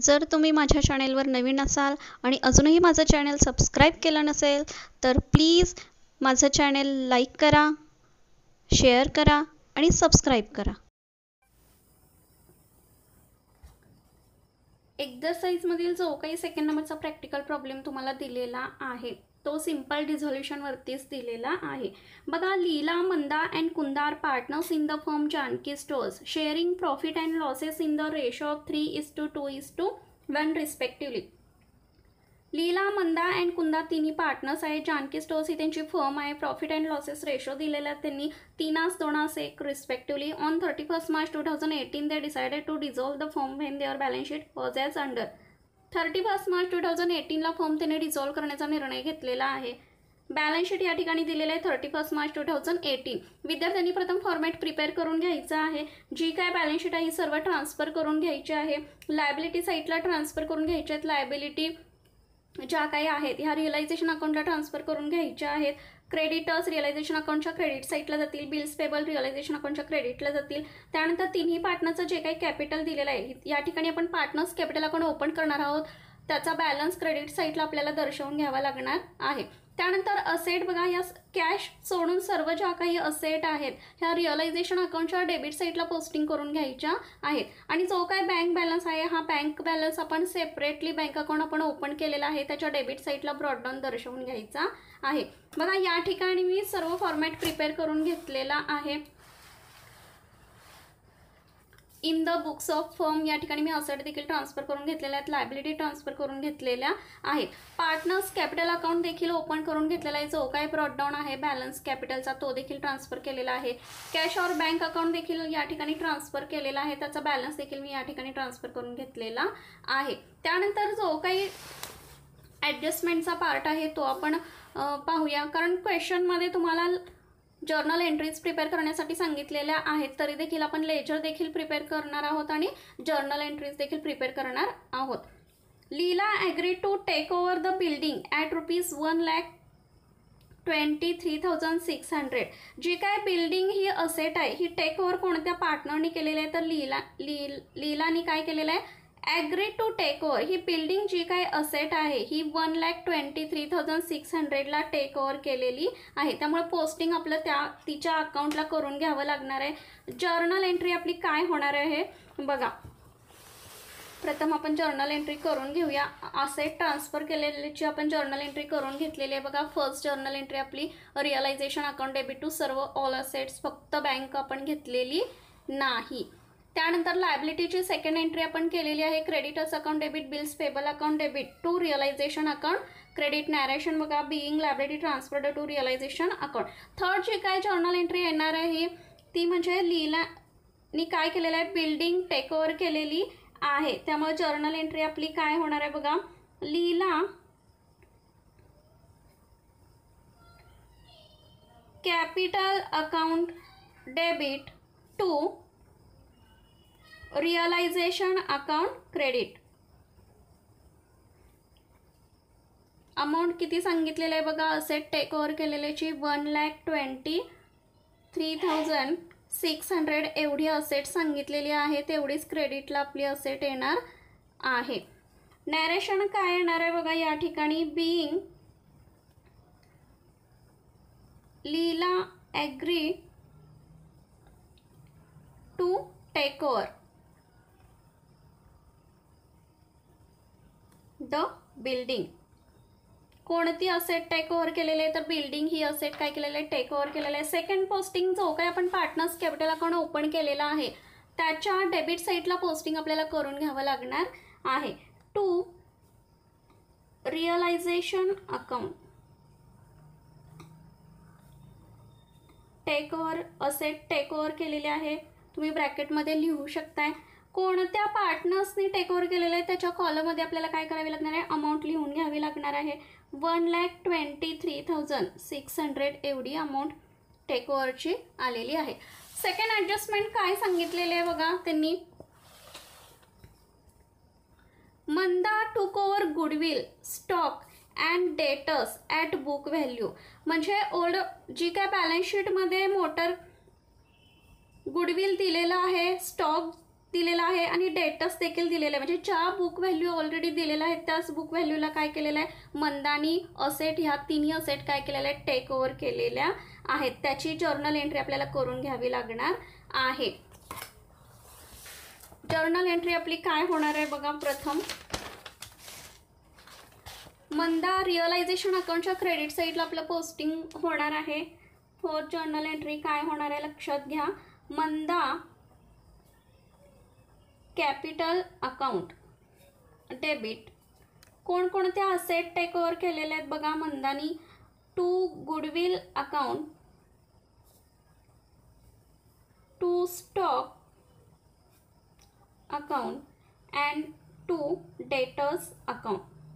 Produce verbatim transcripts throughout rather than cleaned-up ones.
जर तुम्ही माझ्या चॅनेलवर नवीन असाल आणि अजूनही माझं चॅनल सबस्क्राईब केलं नसेल तर प्लीज माझं चॅनल लाईक करा, शेअर करा आणि सबस्क्राईब करा. एक्झरसाइजमधील जो काही सेकंड नंबरचा प्रॅक्टिकल प्रॉब्लेम तुम्हाला दिलेला आहे तो सिंपल डिझोल्युशनवरतीच दिलेला आहे. बघा, Leela, Manda and Kunda are partners in the firm Janaki stores sharing profit and losses in the ratio of three is to two is to one respectively. Leela, Manda and Kunda तिन्ही पार्टनर्स आहेत. जानकी स्टोर्स ही त्यांची फर्म आहे. प्रॉफिट अँड लॉसेस रेशो दिलेला आहे त्यांनी तीनास दोनास एक respectively. On thirty first March two thousand eighteen they decided to dissolve the firm when their balance sheet was as under. Thirty first March two thousand एटीनला firm त्याने dissolve करण्याचा निर्णय घेतलेला आहे. बॅलन्स शीट या ठिकाणी दिलेलं आहे thirty first March two thousand eighteen. विद्यार्थ्यांनी प्रथम फॉर्मॅट प्रिपेअर करून घ्यायचा आहे. जी काय बॅलन्स शीट आहे ही सर्व ट्रान्सफर करून घ्यायची आहे. लायबिलिटी साईडला ट्रान्सफर करून घ्यायच्या आहेत. लायबिलिटी ज्या काही आहेत ह्या रिअलायझेशन अकाउंटला ट्रान्सफर करून घ्यायच्या आहेत. क्रेडिटर्स रिअलायझेशन अकाउंटच्या क्रेडिट साईडला जातील. बिल्स पेबल रिअलायझेशन अकाउंटच्या क्रेडिटला जातील. त्यानंतर तिन्ही पार्टनरचं जे काही कॅपिटल दिलेलं आहे या ठिकाणी आपण पार्टनर्स कॅपिटल अकाउंट ओपन करणार आहोत. त्याचा बॅलन्स क्रेडिट साईडला आपल्याला दर्शवून घ्यावा लागणार आहे. त्यानंतर असेट बघा, या कॅश सोडून सर्व ज्या काही असेट आहेत ह्या रिअलायझेशन अकाउंटच्या डेबिट साईडला पोस्टिंग करून घ्यायच्या आहेत. आणि जो काय बँक बॅलन्स आहे हा बँक बॅलन्स आपण सेपरेटली बँक अकाउंट आपण ओपन केलेला आहे त्याच्या डेबिट साईडला ब्रॉडडाऊन दर्शवून घ्यायचा आहे. बघा, या ठिकाणी मी सर्व फॉर्मॅट प्रिपेअर करून घेतलेला आहे. In the books of firm या ठिकाणी मी असेट देखील ट्रान्सफर करून घेतलेल्या आहेत. लायबिलिटी ट्रान्सफर करून घेतलेल्या आहेत. पार्टनर्स कॅपिटल अकाउंट देखील ओपन करून घेतलेला आहे. जो काय ब्रॉडडाऊन आहे बॅलन्स कॅपिटलचा तो देखील ट्रान्सफर केलेला आहे. कॅश और बँक अकाउंट देखील या ठिकाणी ट्रान्सफर केलेला आहे. त्याचा बॅलन्स देखील मी या ठिकाणी ट्रान्सफर करून घेतलेला आहे. त्यानंतर जो काही ॲडजस्टमेंटचा पार्ट आहे तो आपण पाहूया. कारण क्वेश्चनमध्ये तुम्हाला जर्नल एंट्रीज प्रिपेअर करण्यासाठी सांगितलेल्या आहेत तरी देखील आपण लेजर देखील प्रिपेअर करणार आहोत आणि जर्नल एंट्रीज देखील प्रिपेअर करणार आहोत. Leela agree to take over the building at rupees one lakh twenty three thousand six hundred. जी काय बिल्डिंग ही असेट आहे ही टेक ओव्हर कोणत्या पार्टनरनी केलेली आहे तर लीला ली लीलानी काय केलेलं आहे ॲग्री टू टेक ओव्हर. ही बिल्डिंग जी काय असेट आहे ही one lakh twenty three thousand six हंड्रेडला टेक ओव्हर केलेली आहे. त्यामुळे पोस्टिंग आपलं त्या तिच्या अकाउंटला करून घ्यावं लागणार आहे. जर्नल एंट्री आपली काय होणार आहे बघा, प्रथम आपण जर्नल एंट्री करून घेऊया. असेट ट्रान्सफर केलेलीची आपण जर्नल एंट्री करून घेतलेली आहे. बघा, फर्स्ट जर्नल एंट्री आपली रिअलायझेशन अकाउंट डेबिट टू सर्व ऑल असेट्स, फक्त बँक आपण घेतलेली नाही. त्यानंतर लायबिलिटीची सेकंड एंट्री आपण केलेली आहे. Creditors account debit, bills payable account debit to realisation account credit. Narration बघा, being liability transferred to realisation account. Third जी काय जर्नल एंट्री येणार आहे ती म्हणजे लीलानी काय केलेलं आहे बिल्डिंग टेक ओव्हर केलेली आहे. त्यामुळे जर्नल एंट्री आपली काय होणार आहे बघा, Leela capital account debit to realisation account credit. Amount किती सांगितलेलं आहे बघा, असेट टेक ओव्हर केलेल्याची one lakh twenty three thousand six hundred एवढी असेट सांगितलेली आहे. तेवढीच क्रेडिटला आपली असेट येणार आहे. नॅरेशन काय येणार आहे बघा या ठिकाणी, being Leela agree to take over the building. कोणती असेट टेक ओव्हर केलेली आहे तर बिल्डिंग ही असेट काय केलेलं आहे टेक ओव्हर केलेलं आहे. सेकंड पोस्टिंग जो काय आपण पार्टनर्स कॅपिटल अकाउंट ओपन केलेला आहे त्याच्या डेबिट साईडला पोस्टिंग आपल्याला करून घ्यावं लागणार आहे. To realisation account take over, asset take over केलेले आहे. तुम्ही ब्रॅकेटमध्ये लिहू शकताय. कोणत्या पार्टनर्सनी टेक ओव्हर केलेलं आहे त्याच्या कॉलममध्ये आपल्याला काय करावे लागणार आहे अमाऊंट लिहून घ्यावी लागणार आहे. One lakh twenty three thousand six hundred एवढी अमाऊंट टेक ओव्हरची आलेली आहे. सेकंड ॲडजस्टमेंट काय सांगितलेले आहे बघा त्यांनी, Manda took over goodwill stock and debtors at book value. म्हणजे ओल्ड जी काय बॅलन्स शीटमध्ये मोटर गुडविल दिलेलं आहे, स्टॉक दिलेला आहे आणि डेटस देखील दिलेला आहे. म्हणजे ज्या बुक व्हॅल्यू ऑलरेडी दिलेल्या आहेत त्याच बुक व्हॅल्यूला काय केलेलं आहे, मंदानी असेट ह्या तिन्ही असेट काय केलेल्या आहेत, टेक ओव्हर केलेल्या आहेत. त्याची जर्नल एंट्री आपल्याला करून घ्यावी लागणार आहे. जर्नल एंट्री आपली काय होणार आहे बघा. प्रथम मंदा रिअलायझेशन अकाउंटच्या क्रेडिट साईडला आपलं पोस्टिंग होणार आहे. फोर्थ जर्नल एंट्री काय होणार आहे लक्षात घ्या. मंदा कॅपिटल अकाउंट डेबिट कोणकोणत्या असेट टेक ओव्हर केलेले आहेत बघा मंदानी. To goodwill account, to stock account and to debtors account.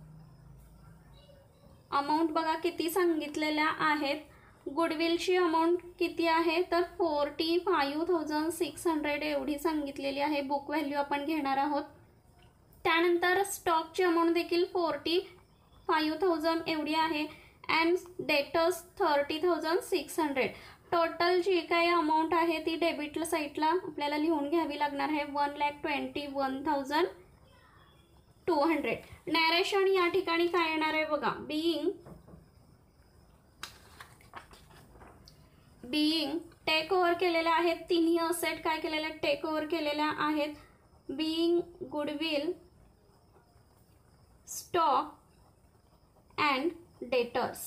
Amount बघा किती सांगितलेल्या आहेत. गुडविलची अमाऊंट किती आहे तर forty five thousand six hundred एवढी सांगितलेली आहे. बुक व्हॅल्यू आपण घेणार आहोत. त्यानंतर स्टॉकची अमाऊंट देखील फोर्टी फाईव्ह थाउजंड एवढी आहे and debtors thirty thousand six hundred. Total जी काही अमाऊंट आहे ती डेबिट साईडला आपल्याला लिहून घ्यावी लागणार आहे. One lakh twenty one thousand two hundred. Narration या ठिकाणी काय येणार आहे बघा. बिईंग बिईंग टेक ओव्हर केलेल्या आहेत. तिन्ही असेट काय केलेल्या आहेत, टेक ओव्हर केलेल्या आहेत. Being goodwill, stock and debtors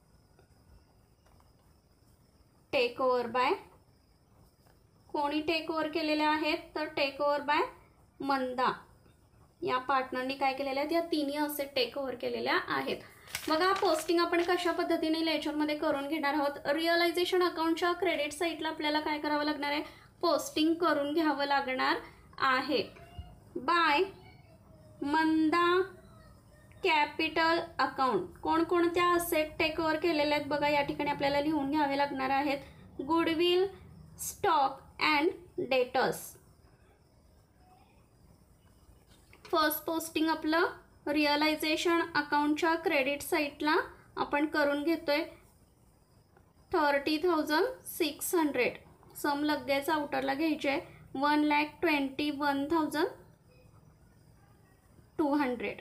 take over by कोणी टेक ओव्हर केलेल्या आहेत तर टेक ओव्हर बाय मंदा या पार्टनरनी काय केलेल्या आहेत, या तिन्ही असेट टेक ओव्हर केलेल्या आहेत. बघा पोस्टिंग आपण कशा पद्धतीने लेजरमध्ये करून घेणार आहोत. रिअलायझेशन अकाउंटच्या क्रेडिट साईडला आपल्याला काय करावं लागणार आहे, पोस्टिंग करून घ्यावं लागणार आहे. बाय मंदा कॅपिटल अकाउंट कोणकोणत्या असेट टेक ओव्हर केलेल्या आहेत बघा या ठिकाणी आपल्याला लिहून घ्यावे लागणार आहेत. Goodwill, stock and debtors. First posting आपलं रिअलायझेशन अकाउंटच्या क्रेडिट साईडला आपण करून घेतोय. Thirty thousand six hundred sum लगेच आउटरला घ्यायचे. One lakh twenty one thousand two hundred.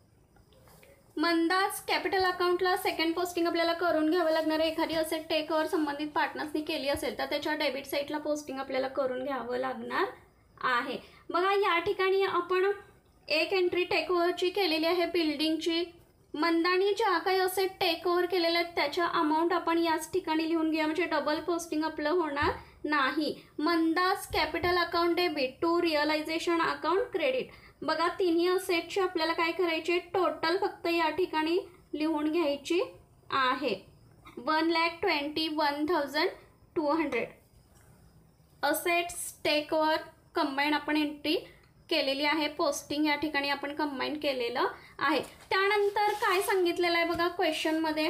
Manda's capital अकाउंटला सेकंड पोस्टिंग आपल्याला करून घ्यावं लागणार आहे. एखादी असेट टेक ओव्हर संबंधित पार्टनर्सनी केली असेल तर त्याच्या डेबिट साईडला पोस्टिंग आपल्याला करून घ्यावं लागणार आहे. बघा या ठिकाणी आपण एक एंट्री टेक ओव्हरची केलेली आहे बिल्डिंगची. मंदानी ज्या काही असेट टेक ओव्हर केलेल्या आहेत त्याच्या अमाऊंट आपण याच ठिकाणी लिहून घ्या म्हणजे डबल पोस्टिंग आपलं होणार नाही. Manda's capital account debit to realisation account credit. बघा तिन्ही असेटची आपल्याला काय करायचे, टोटल फक्त या ठिकाणी लिहून घ्यायची आहे. One lakh twenty one thousand two hundred assets take over combine आपण एंट्री केलेली आहे. पोस्टिंग या ठिकाणी आपण कंबाईन केलेलं आहे. त्यानंतर काय सांगितलेलं आहे बघा क्वेश्चनमध्ये,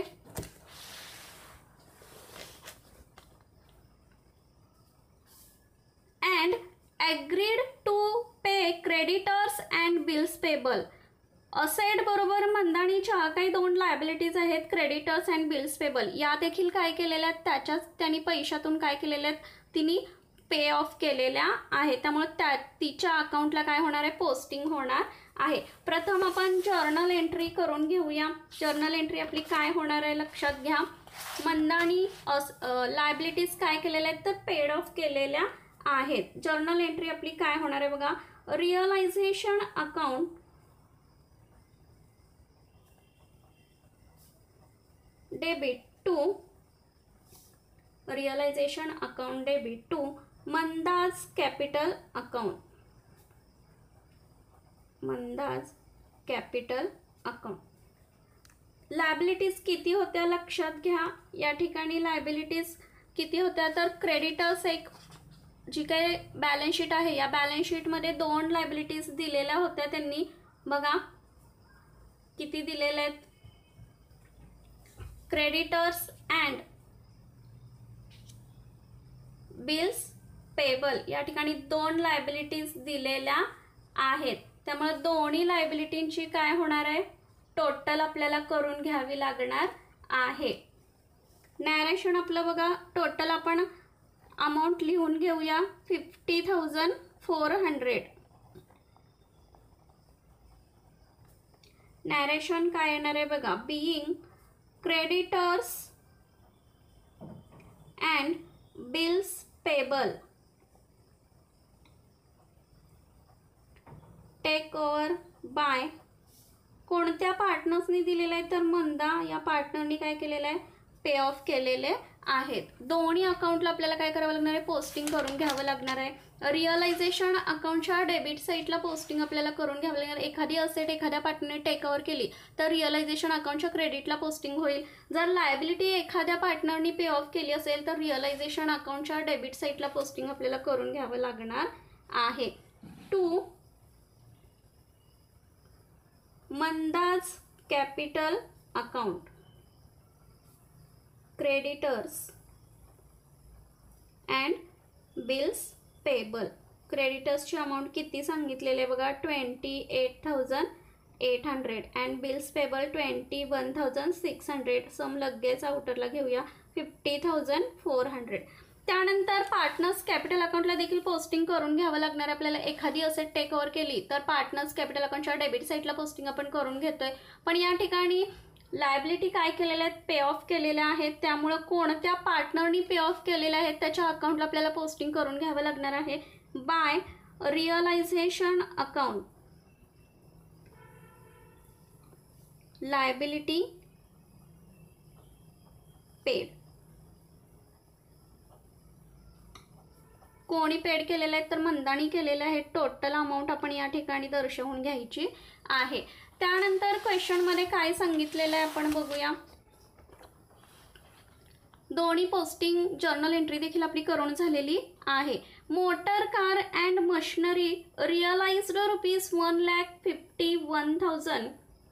and agreed to pay creditors and bills payable. Asset बरोबर मंदानीच्या काही दोन लायबिलिटीज आहेत, क्रेडिटर्स अँड बिल्स पेबल, या देखील काय केलेल्या आहेत, त्याच्याच त्यांनी पैशातून काय केलेल्या आहेत, तिने पे ऑफ केलेल्या आहे. त्यामुळे त्या तिच्या अकाउंटला काय होणार आहे, पोस्टिंग होणार आहे. प्रथम आपण जर्नल एंट्री करून घेऊया. जर्नल एंट्री आपली काय होणार आहे लक्षात घ्या. मंदानी लायबिलिटीज काय केलेल्या आहेत तर पेड ऑफ केलेल्या आहेत. जर्नल एंट्री आपली काय होणार आहे बघा, realisation account debit to realisation account debit to Manda's capital account. Manda's capital account. Liabilities किती होत्या लक्षात घ्या. या ठिकाणी लायबिलिटीज किती होत्या तर क्रेडिटर्स एक जी काही बॅलन्स शीट आहे या बॅलन्स शीटमध्ये दोन लायबिलिटीज दिलेल्या होत्या त्यांनी. बघा किती दिलेल्या आहेत, क्रेडिटर्स अँड बिल्स पेबल या ठिकाणी दोन लायबिलिटीज दिलेल्या आहेत. त्यामुळे दोन्ही लायबिलिटींची काय होणार आहे, टोटल आपल्याला करून घ्यावी लागणार आहे. नॅरेशन आपलं बघा, टोटल आपण अमाऊंट लिहून घेऊया fifty thousand four hundred. Narration काय येणार आहे बघा, being creditors and bills payable take over by कोणत्या पार्टनर्सनी दिलेलं आहे, तर मंदा या पार्टनरनी काय केलेलं आहे, पे ऑफ केलेले आहेत. दोन्ही अकाउंटला आपल्याला काय करावं लागणार आहे, पोस्टिंग करून घ्यावं लागणार आहे. रिअलायझेशन अकाउंटच्या डेबिट साईडला पोस्टिंग आपल्याला करून घ्यावं लागणार. एखादी असेट एखाद्या पार्टनरने टेक ओव्हर केली तर रिअलायझेशन अकाउंटच्या क्रेडिटला पोस्टिंग होईल. जर लायबिलिटी एखाद्या पार्टनरनी पे ऑफ केली असेल तर रिअलायझेशन अकाउंटच्या डेबिट साईडला पोस्टिंग आपल्याला करून घ्यावं लागणार आहे. To Manda's capital account creditors and bills payable. क्रेडिटर्सची अमाऊंट किती सांगितलेले बघा, twenty eight thousand eight hundred and bills payable twenty one thousand six hundred. Sum लगेच आउटरला घेऊया, फिफ्टी थाउजंड फोर हंड्रेड. त्यानंतर पार्टनर्स कॅपिटल अकाउंटला देखील पोस्टिंग करून घ्यावं लागणार. आपल्याला एखादी असेट टेक ओव्हर केली तर पार्टनर्स कॅपिटल अकाउंटच्या डेबिट साईडला पोस्टिंग आपण करून घेतोय. पण या ठिकाणी लायबिलिटी काय केलेल्या आहेत, पे ऑफ केलेल्या आहेत. त्यामुळं कोणत्या पार्टनरनी पे ऑफ केलेल्या आहेत त्याच्या अकाउंटला आपल्याला पोस्टिंग करून घ्यावं लागणार आहे. By realisation account liability paid. कोणी पेड केलेले आहेत तर मंदानी केलेले आहेत. टोटल अमाऊंट आपण या ठिकाणी दर्शवून घ्यायची आहे. त्यानंतर क्वेश्चनमध्ये काय सांगितलेलं आहे आपण बघूया. दोन्ही पोस्टिंग जर्नल एंट्री देखील आपली करून झालेली आहे. Motor car and machinery realised rupees one lakh fifty one thousand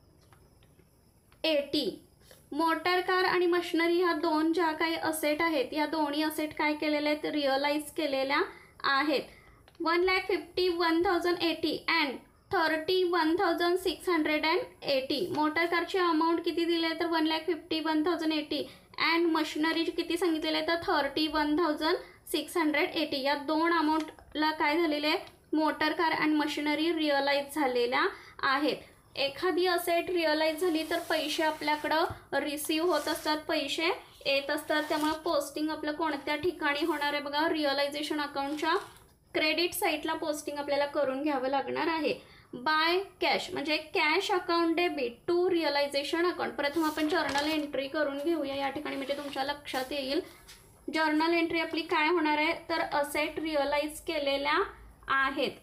eighty. Motor car आणि मशिनरी ह्या दोन ज्या काही असेट आहेत या दोन्ही असेट काय केलेल्या आहेत, रिअलाइज केलेल्या आहेत. One lakh fifty one thousand eighty and thirty one thousand six hundred and eighty. Motor कारची अमाऊंट किती दिली आहे तर one lakh fifty one thousand eighty and machinery किती सांगितलेलं आहे तर thirty one thousand six hundred eighty. या दोन अमाऊंटला काय झालेले आहे, मोटर कार आणि मशिनरी रिअलाइज झालेल्या आहेत. एखादी असेट रिअलाइज झाली तर पैसे आपल्याकडं रिसीव होत असतात, पैसे येत असतात. त्यामुळे पोस्टिंग आपलं कोणत्या ठिकाणी होणार आहे बघा, रिअलायझेशन अकाउंटच्या क्रेडिट साईटला पोस्टिंग आपल्याला करून घ्यावं लागणार आहे. बाय कॅश म्हणजे cash account debit to realisation account. प्रथम आपण जर्नल एंट्री करून घेऊया या ठिकाणी, म्हणजे तुमच्या लक्षात येईल. जर्नल एंट्री आपली काय होणार आहे तर असेट रिअलाइज केलेल्या आहेत.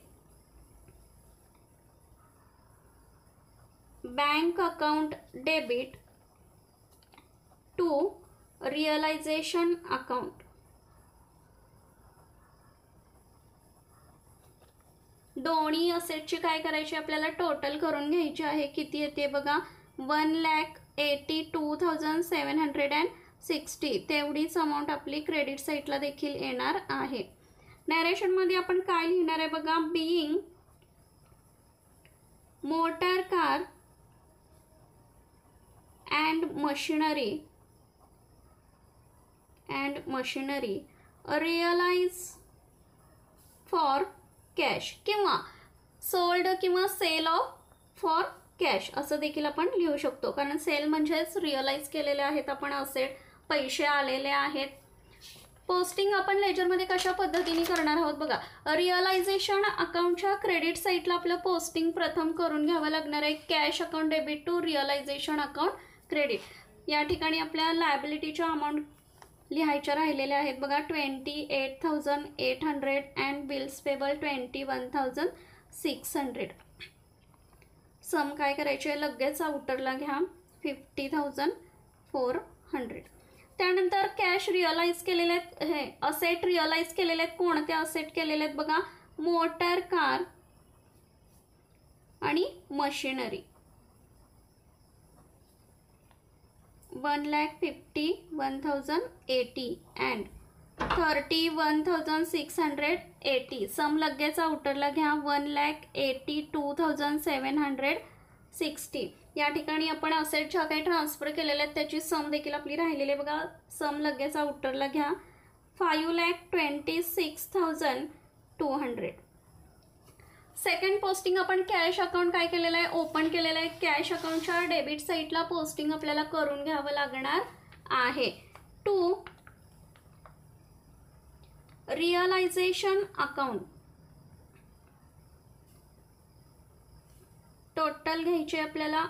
Bank account debit to realisation account. दोन्ही असेटची काय करायची आपल्याला टोटल करून घ्यायची आहे. किती येते बघा, one lakh eighty two thousand seven hundred and sixty. तेवढीच अमाऊंट आपली क्रेडिट साईटला देखील येणार आहे. नॅरेशनमध्ये आपण काय लिहिणार आहे बघा, being motor car and machinery and machinery realise for cash किंवा सोल्ड किंवा सेल ऑफ फॉर कॅश असं देखील आपण लिहू शकतो. कारण सेल म्हणजेच रिअलाइज केलेले आहेत आपण असेट, पैसे आलेले आहेत. पोस्टिंग आपण लेजरमध्ये कशा पद्धतीने करणार आहोत बघा. रिअलायझेशन अकाउंटच्या क्रेडिट साईटला आपलं पोस्टिंग प्रथम करून घ्यावं लागणार आहे. Cash account debit to realisation account credit. या ठिकाणी आपल्या लायबिलिटीच्या अमाऊंट लिहायच्या राहिलेल्या आहेत बघा, twenty eight thousand eight hundred and bills payable twenty one thousand six hundred. Sum काय करायचे लगेच आउटरला घ्या, फिफ्टी थाउजंड फोर हंड्रेड. त्यानंतर कॅश रिअलाइज केलेले आहेत, हे असेट रिअलाइज केलेले आहेत. कोणते असेट केलेले आहेत बघा, मोटर कार आणि machinery. One lakh fifty one thousand eighty and thirty one thousand six hundred eighty. Sum लगेच आउटरला घ्या, one lakh eighty two thousand seven hundred sixty. या ठिकाणी आपण असेट ज्या काही ट्रान्सफर केलेले आहेत त्याची सम देखील आपली राहिलेली आहे बघा. सम लगेच आउटरला घ्या, five lakh twenty six thousand two hundred. Second posting आपण कॅश अकाउंट काय केलेलं आहे, ओपन केलेलं आहे. कॅश अकाउंटच्या डेबिट साईडला पोस्टिंग आपल्याला करून घ्यावं लागणार आहे. टू रिअलायझेशन अकाउंट टोटल घ्यायचे आपल्याला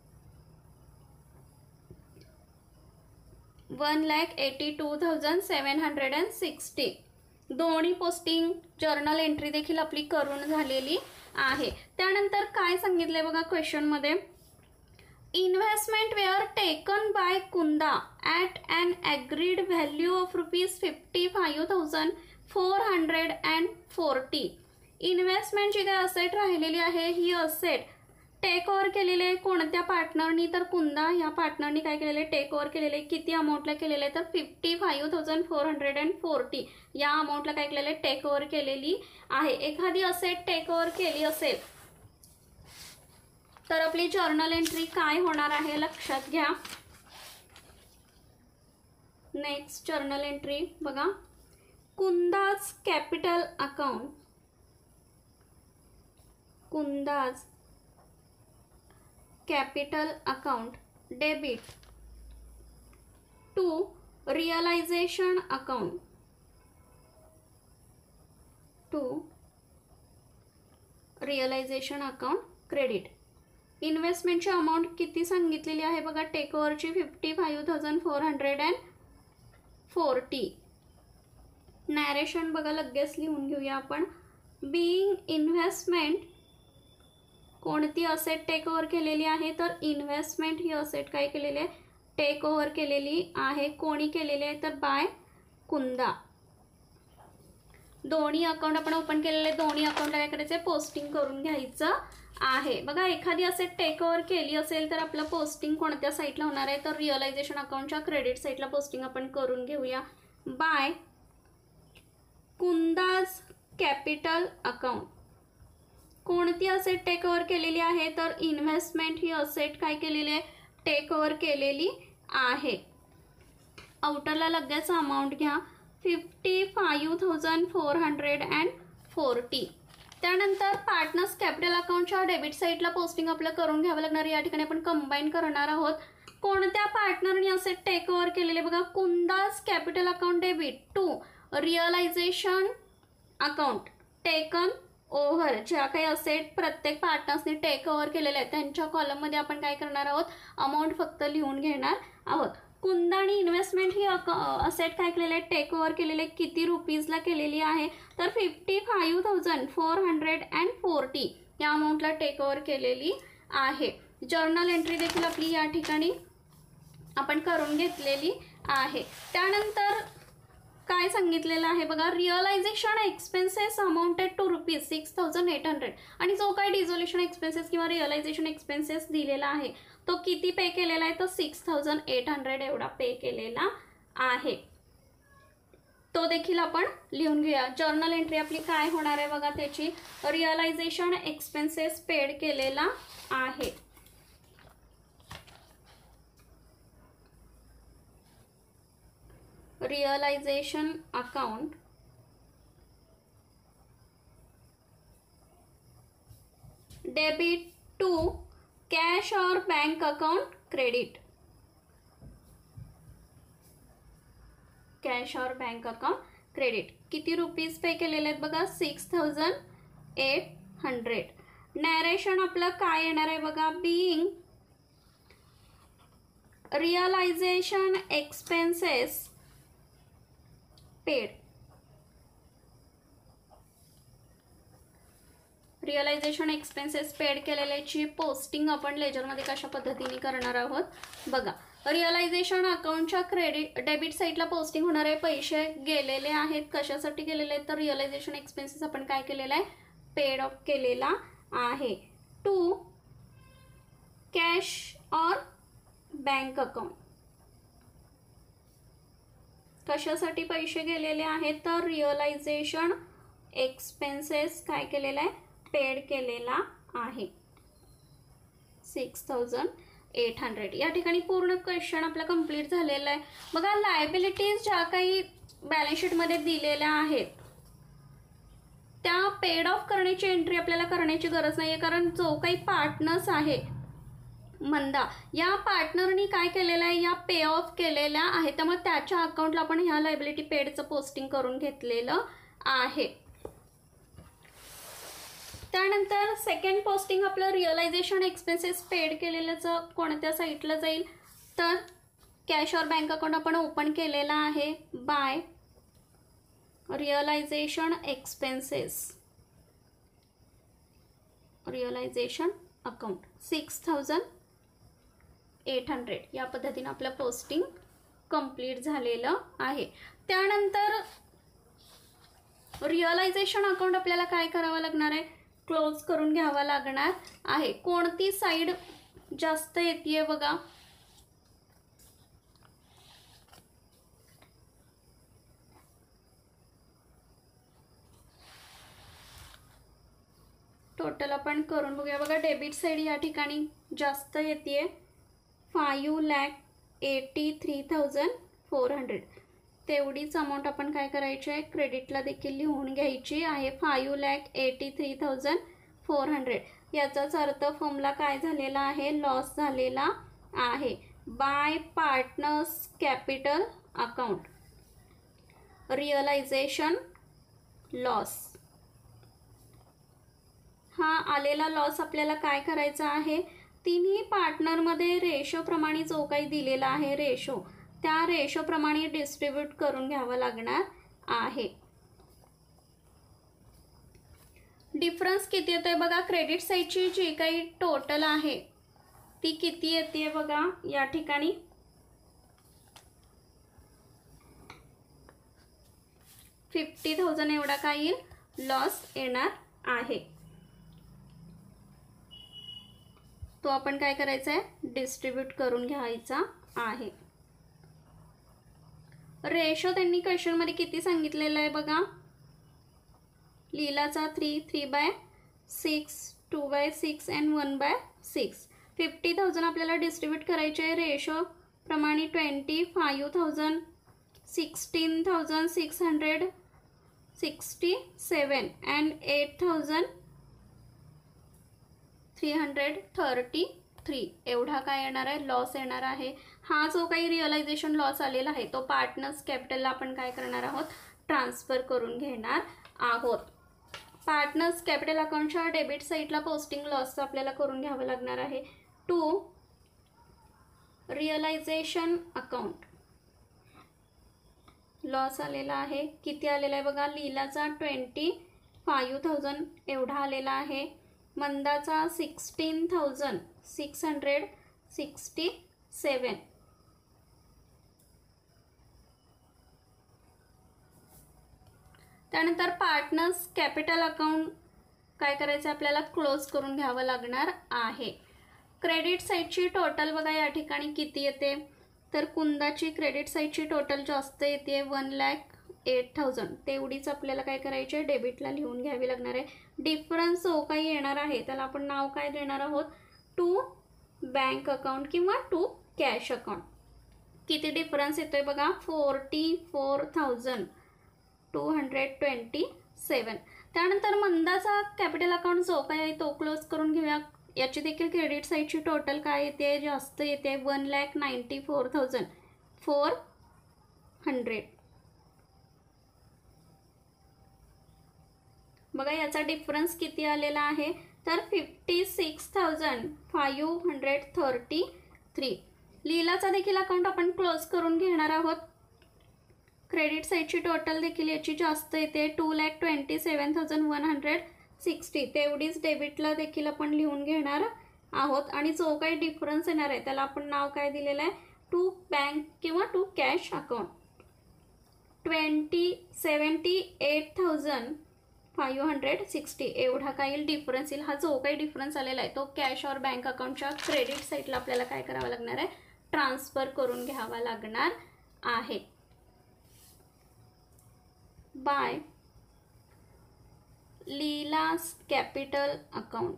one lakh eighty two thousand seven hundred and sixty. दोन्ही पोस्टिंग जर्नल एंट्री देखील आपली करून झालेली आहे. त्यानंतर काय सांगितलंय बघा क्वेश्चनमध्ये, investment were taken by Kunda at an agreed value of rupees fifty five thousand four hundred and forty. Investment जी काही असेट राहिलेली आहे ही असेट टेक ओव्हर केलेले आहे कोणत्या पार्टनरनी, तर कुंदा ह्या पार्टनरनी काय केलेले टेक ओव्हर केलेले. किती अमाऊंटला केलेले आहे तर fifty five thousand four hundred and forty या अमाऊंटला काय केलेलं आहे टेक ओव्हर केलेली आहे. एखादी असेट टेक ओव्हर केली असेल तर आपली जर्नल एंट्री काय होणार आहे लक्षात घ्या. नेक्स्ट जर्नल एंट्री बघा, Kunda's capital account, Kunda's capital account debit to realisation account, to realisation account credit. इन्व्हेस्टमेंटची अमाऊंट किती सांगितलेली आहे बघा, टेक ओव्हरची fifty five thousand four hundred and forty. Narration बघा लगेच लिहून घेऊया आपण. बीइंग इन्व्हेस्टमेंट कोणती असेट टेक ओव्हर केलेली आहे तर इन्व्हेस्टमेंट ही असेट काय केलेली आहे टेक ओव्हर केलेली आहे. कोणी केलेली आहे तर बाय कुंदा. दोन्ही अकाउंट आपण ओपन केलेले, दोन्ही अकाउंटला काय करायचं आहे पोस्टिंग करून घ्यायचं आहे. बघा एखादी असेट टेक ओव्हर केली असेल तर आपलं पोस्टिंग कोणत्या साईटला होणार आहे तर रिअलायझेशन अकाउंटच्या क्रेडिट साईटला पोस्टिंग आपण करून घेऊया. By Kunda's capital account. कोणती असेट टेक ओव्हर केलेली आहे तर इन्व्हेस्टमेंट ही असेट काय केलेली आहे टेक ओव्हर केलेली आहे. आउटरला लगेच अमाऊंट घ्या fifty five thousand four hundred and forty. त्यानंतर पार्टनर्स कॅपिटल अकाउंटच्या डेबिट साईडला पोस्टिंग आपलं करून घ्यावं लागणार. या ठिकाणी आपण कंबाईन करणार आहोत. कोणत्या पार्टनरने असेट टेक ओव्हर केलेले बघा, Kunda's capital account debit to realisation account taken over. ज्या काही असेट प्रत्येक पार्टनर्सने टेक ओव्हर केलेले आहेत त्यांच्या कॉलममध्ये आपण काय करणार आहोत अमाऊंट फक्त लिहून घेणार आहोत. कुंदा आणि इन्व्हेस्टमेंट ही असेट काय केलेले आहे टेक ओव्हर केलेले किती रुपीजला केलेली आहे तर fifty five thousand four hundred and forty या अमाऊंटला टेक ओव्हर केलेली आहे. जर्नल एंट्री देखील आपली या ठिकाणी आपण करून घेतलेली आहे. त्यानंतर काय सांगितलेलं आहे बघा, realisation expenses amounted to rupees six thousand eight hundred. आणि जो काही डिझोल्युशन एक्सपेन्सेस किंवा रिअलायझेशन एक्सपेन्सेस दिलेला आहे तो किती पे केलेला आहे तर सिक्स थाउजंड एट हंड्रेड एवढा पे केलेला आहे. तो देखील आपण लिहून घेऊया. जर्नल एंट्री आपली काय होणार आहे बघा, त्याची रिअलायझेशन एक्सपेन्सेस पेड केलेला आहे. Realisation account debit to cash और बैंक अकाउंट क्रेडिट, कॅश और बैंक अकाउंट क्रेडिट. किती रुपीज पे केलेले आहेत बघा six thousand eight hundred. Narration आपलं काय येणार आहे बघा, being realisation expenses paid. Realisation expenses paid केलेल्याची पोस्टिंग आपण लेजरमध्ये कशा पद्धतीने करणार आहोत बघा. रिअलायझेशन अकाउंटच्या क्रेडिट डेबिट साईडला पोस्टिंग होणार आहे. पैसे गेलेले आहेत, कशासाठी गेलेले आहेत तर रिअलायझेशन एक्सपेन्सेस आपण काय केलेला आहे पेड ऑफ केलेला आहे. टू कॅश और बँक अकाउंट. कशासाठी पैसे गेलेले आहेत तर रिअलायझेशन एक्सपेन्सेस काय केलेला आहे पेड केलेला आहे सिक्स थाउजंड एट हंड्रेड. या ठिकाणी पूर्ण क्वेश्चन आपला कंप्लीट झालेला आहे बघा. लायबिलिटीज ज्या काही बॅलन्स शीटमध्ये दिलेल्या आहेत त्या पेड ऑफ करण्याची एंट्री आपल्याला करण्याची गरज नाही आहे, कारण जो काही पार्टनर्स आहे मंदा, या पार्टनरनी काय केलेलं आहे, या पे ऑफ केलेल्या आहे, त्यामुळे त्याच्या अकाउंटला आपण ह्या लायबिलिटी पेडचं पोस्टिंग करून घेतलेलं आहे. त्यानंतर सेकंड पोस्टिंग आपलं रिअलायझेशन एक्सपेन्सेस पेड केलेल्याचं कोणत्या साईटला जाईल, तर कॅश और बँक अकाउंट आपण ओपन केलेला आहे. By realisation expenses, realisation account six thousand eight hundred या पद्धतीने आपलं पोस्टिंग कंप्लीट झालेलं आहे. त्यानंतर रिअलायझेशन अकाउंट आपल्याला काय करावं लागणार आहे, क्लोज करून घ्यावा लागणार आहे. कोणती साईड जास्त येते बघा, टोटल आपण करून बघूया. बघा डेबिट साईड या ठिकाणी जास्त येते, five lakh eighty three thousand four hundred. तेवढीच अमाऊंट आपण काय करायची आहे, क्रेडिटला देखील लिहून घ्यायची आहे, five lakh eighty three thousand four hundred. याचाच अर्थ फर्मला काय झालेला आहे, लॉस झालेला आहे. By partners capital account realisation loss, हा आलेला लॉस आपल्याला काय करायचा आहे, तिन्ही पार्टनरमध्ये रेशोप्रमाणे जो काही दिलेला आहे रेशो, त्या रेशोप्रमाणे डिस्ट्रीब्यूट करून घ्यावा लागणार आहे. डिफरन्स किती येतोय बघा, क्रेडिट साईडची जी काही टोटल आहे ती किती येते बघा, या ठिकाणी फिफ्टी थाउजंड एवढा काय येईल, लॉस येणार आहे. तो आपण काय करायचा आहे, डिस्ट्रीब्यूट करून घ्यायचा आहे. रेशो त्यांनी क्वेश्चनमध्ये किती सांगितलेलं आहे बघा, लीलाचा three, three by six, two by six and one by six. Fifty thousand आपल्याला डिस्ट्रीब्यूट करायचे आहे रेशो प्रमाणे, twenty five thousand, sixteen thousand six hundred sixty seven and eight thousand three hundred thirty three एवढा काय येणार आहे, loss येणार आहे. हा जो काही रिअलायझेशन लॉस आलेला आहे तो पार्टनर्स कॅपिटलला आपण काय करणार आहोत, ट्रान्सफर करून घेणार आहोत. पार्टनर्स कॅपिटल अकाउंटच्या डेबिट साईडला पोस्टिंग लॉसचं आपल्याला करून घ्यावं लागणार आहे. टू रिअलायझेशन अकाउंट लॉस आलेला आहे, किती आलेला आहे बघा, लीलाचा ट्वेंटी फाईव्ह थाउजंड एवढा आलेला आहे, मंदाचा sixteen thousand six hundred sixty seven. त्यानंतर पार्टनर्स कॅपिटल अकाउंट काय करायचं आपल्याला, क्लोज करून घ्यावं लागणार आहे. क्रेडिट साईडची टोटल बघा या ठिकाणी किती येते, तर कुंदाची क्रेडिट साईडची टोटल जास्त येते, वन लॅक एट थाउजंड. तेवढीच आपल्याला काय करायची आहे, डेबिटला लिहून घ्यावी लागणार आहे. डिफरन्स जो काही येणार आहे त्याला आपण नाव काय देणार आहोत, टू बँक अकाउंट किंवा टू कॅश अकाउंट. किती डिफरन्स येतोय बघा, forty four thousand two hundred twenty seven. त्यानंतर मंदाचा कॅपिटल अकाउंट जो काय आहे तो क्लोज करून घेऊया. याची देखील क्रेडिट साईडची टोटल काय येते, जास्त येते, one lakh ninety four thousand four hundred. बघा याचा डिफरन्स किती आलेला आहे, तर fifty six thousand five hundred thirty three. लीलाचा देखील अकाउंट आपण क्लोज करून घेणार आहोत. क्रेडिट साईडची टोटल देखील याची जास्त येते, two lakh twenty seven thousand one hundred sixty. तेवढीच डेबिटला देखील आपण लिहून घेणार आहोत. आणि जो काही डिफरन्स येणार आहे त्याला आपण नाव काय दिलेलं आहे, टू बँक किंवा to cash account. Twenty seventy eight thousand five hundred sixty एवढा काही डिफरन्स येईल. हा जो काही डिफरन्स आलेला आहे तो कॅश और बँक अकाउंटच्या क्रेडिट साईडला आपल्याला काय करावं लागणार आहे, ट्रान्सफर करून घ्यावा लागणार आहे. बाय लीलास कॅपिटल अकाउंट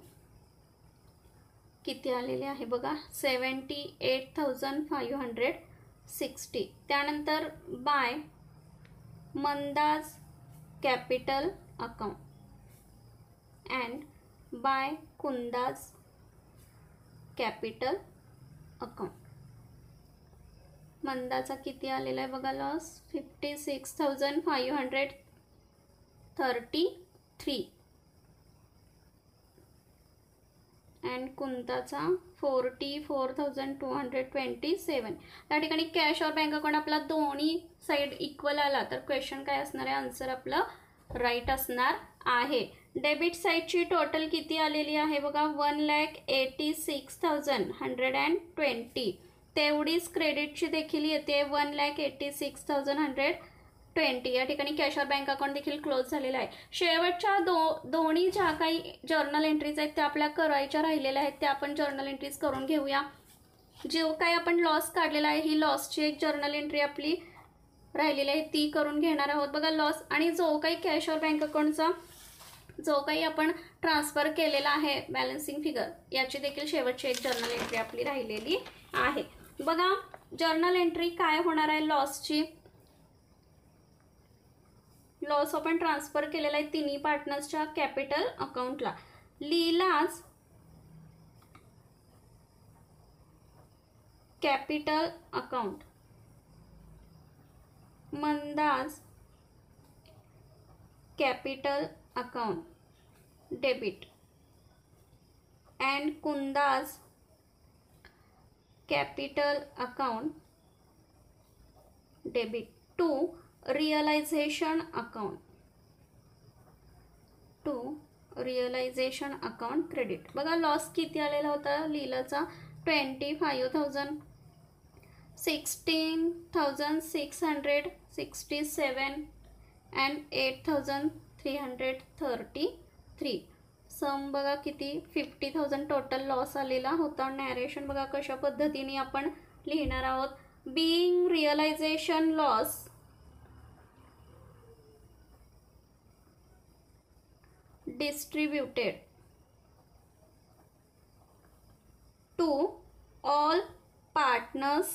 किती आलेले आहे बघा, seventy eight thousand five hundred sixty. त्यानंतर by Manda's capital account and by Kunda's capital account. मंदाचा किती आलेला आहे बघा loss, fifty six thousand five hundred thirty three and कुंताचा forty four thousand two hundred twenty seven. या ठिकाणी कॅश और बँक अकाउंट आपला दोन्ही साईड इक्वल आला तर क्वेश्चन काय असणार आहे, आन्सर आपलं राईट असणार आहे. डेबिट साईडची टोटल किती आलेली आहे बघा, one lakh eighty six thousand hundred and twenty. तेवढीच क्रेडिटची देखील येते one lakh eighty six thousand hundred twenty. या ठिकाणी कॅश और बँक अकाउंट देखील क्लोज झालेला आहे. शेवटच्या दो दोन्ही ज्या काही जर्नल एंट्रीज आहेत त्या आपल्या करायच्या राहिलेल्या आहेत त्या आपण जर्नल एंट्रीज करून घेऊया. जो काही आपण लॉस काढलेला आहे ही लॉसची एक जर्नल एंट्री आपली राहिलेली आहे ती करून घेणार आहोत बघा लॉस. आणि जो काही कॅश और बँक अकाउंटचा जो काही आपण ट्रान्सफर केलेला आहे बॅलन्सिंग फिगर याची देखील शेवटची एक जर्नल एंट्री आपली राहिलेली आहे बघा. जर्नल एंट्री काय होणार आहे लॉसची, लॉस आपण ट्रान्सफर केलेला आहे तिन्ही पार्टनर्सच्या कॅपिटल अकाउंटला. Leela's capital account, Manda's capital account debit and Kunda's capital account debit to realisation account to realisation account credit. बघा लॉस किती आलेला होता लीलाचा, twenty five thousand sixteen thousand six hundred sixty seven and eight thousand three hundred thirty three. Sum बघा किती fifty thousand total loss आलेला होता. Narration बघा कशा पद्धतीने आपण लिहिणार आहोत. Being realisation loss distributed to all partners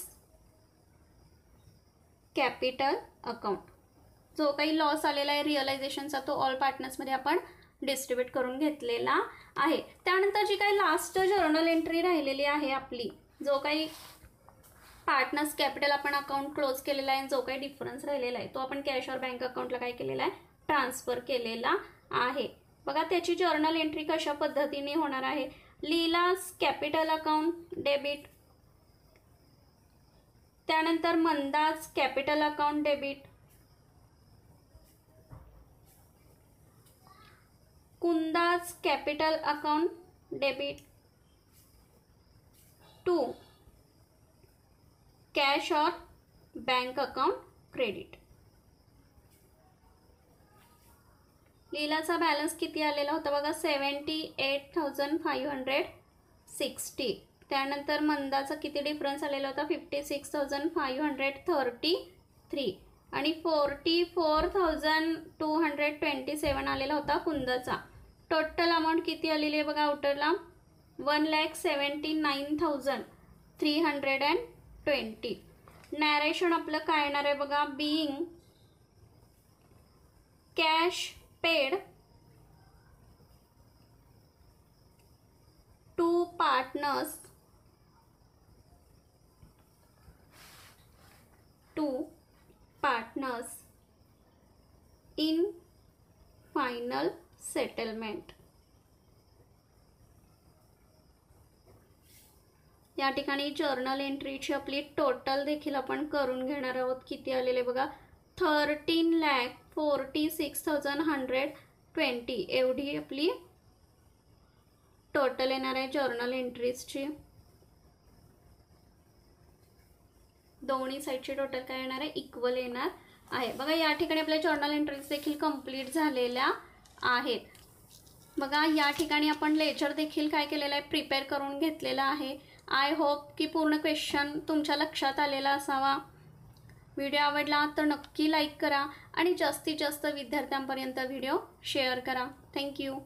capital account. जो काही लॉस आलेला आहे रिअलायझेशनचा तो ऑल पार्टनर्समध्ये आपण डिस्ट्रीब्यूट करून घेतलेला आहे. त्यानंतर जी काही लास्ट जर्नल एंट्री राहिलेली आहे आपली, जो काही पार्टनर्स कॅपिटल आपण अकाउंट क्लोज केलेला आहे, जो काही डिफरन्स राहिलेला आहे तो आपण कॅश और बँक अकाउंटला काय केलेला आहे ट्रान्सफर केलेला आहे बघा. त्याची जर्नल एंट्री कशा पद्धतीने होणार आहे, लीलाज कॅपिटल अकाउंट डेबिट, त्यानंतर Manda's capital account debit, Kunda's capital account debit to cash और बँक अकाउंट क्रेडिट. लीलाचा बॅलन्स किती आलेला होता बघा, seventy eight thousand five hundred sixty. त्यानंतर मंदाचा किती डिफरन्स आलेला होता, fifty six thousand five hundred thirty three आणि forty four thousand two hundred twenty seven आलेला होता कुंदाचा. टोटल अमाऊंट किती आलेली आहे बघा आउटरला, one lakh seventy nine thousand three hundred and twenty. Narration आपलं काय येणार आहे बघा, being cash paid to partners to partners in final settlement. या ठिकाणी जर्नल एंट्रीची आपली टोटल देखील आपण करून घेणार आहोत. किती आलेले बघा, thirteen lakh forty six thousand hundred twenty एवढी आपली टोटल येणार आहे जर्नल एंट्रीजची. दोन्ही साईडची टोटल काय येणार आहे, इक्वल येणार आहे बघा. या ठिकाणी आपल्या जर्नल एंट्रीज देखील कंप्लीट झालेल्या आहेत बघा. या ठिकाणी आपण लेजर देखील काय केलेला आहे, प्रिपेअर करून घेतलेला आहे. आय होप की पूर्ण क्वेश्चन तुमच्या लक्षात आलेला असावा. व्हिडिओ आवडला तर नक्की लाईक करा आणि जास्तीत जास्त विद्यार्थ्यांपर्यंत व्हिडिओ शेअर करा. थँक्यू.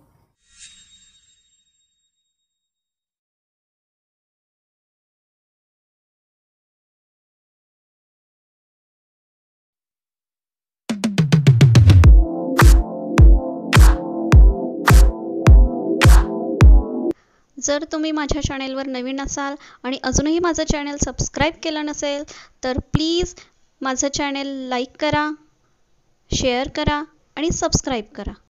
जर तुम्ही माझ्या चॅनेलवर नवीन असाल आणि अजूनही माझं चॅनल सबस्क्राईब केलं नसेल तर प्लीज माझं चॅनल लाईक करा, शेअर करा आणि सबस्क्राईब करा.